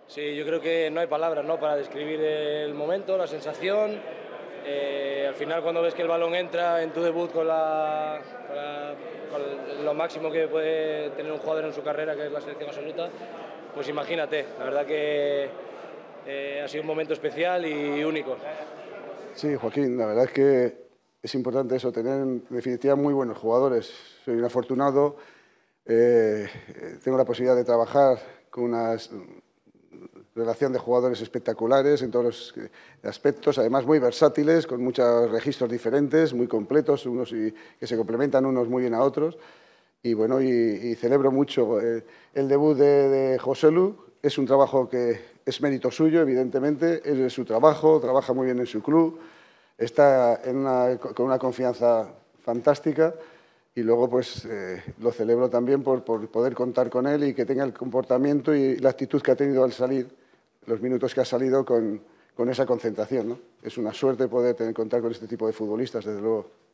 Sí, yo creo que no hay palabras, ¿no?, para describir el momento, la sensación. Al final, cuando ves que el balón entra en tu debut con lo máximo que puede tener un jugador en su carrera, que es la selección absoluta, pues imagínate, la verdad que ha sido un momento especial y único. Sí, Joaquín, la verdad es que es importante eso, tener en definitiva muy buenos jugadores. Soy un afortunado, tengo la posibilidad de trabajar con una relación de jugadores espectaculares en todos los aspectos, además muy versátiles, con muchos registros diferentes, muy completos, que se complementan unos muy bien a otros. Y bueno, y celebro mucho el debut de Joselu. Es un trabajo que es mérito suyo, evidentemente, es de su trabajo, trabaja muy bien en su club, está con una confianza fantástica y luego pues lo celebro también por poder contar con él y que tenga el comportamiento y la actitud que ha tenido al salir, los minutos que ha salido con esa concentración, ¿no? Es una suerte poder contar con este tipo de futbolistas, desde luego.